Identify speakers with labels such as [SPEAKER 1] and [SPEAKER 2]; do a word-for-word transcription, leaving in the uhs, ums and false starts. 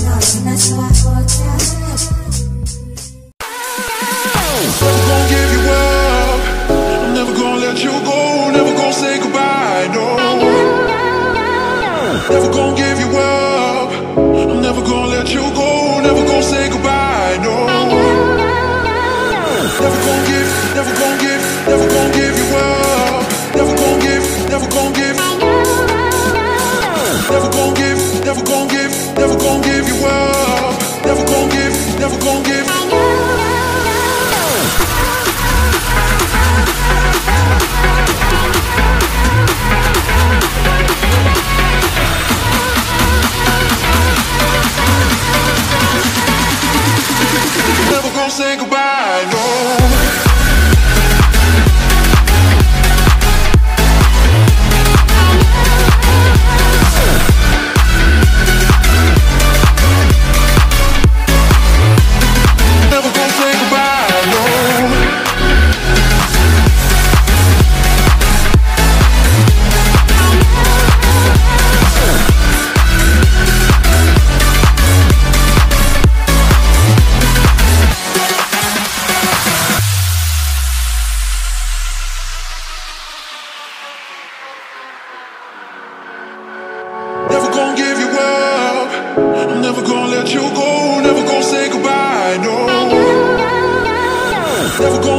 [SPEAKER 1] gonna give you up. I'm never gonna let you go. Never gonna say goodbye, no. Never gonna give you up. I'm never gonna let you go. Never gonna say goodbye, no. Never gonna give, never gonna give, never gonna give you up. Never gonna give, never gonna give. Never gonna give, never gonna give, never gonna give you up. Never gonna give, never gonna give. Never gonna say goodbye, no. Never gonna say goodbye, no. Never gonna give you up. I'm never gonna let you go. Never gonna say goodbye, no. Never gonna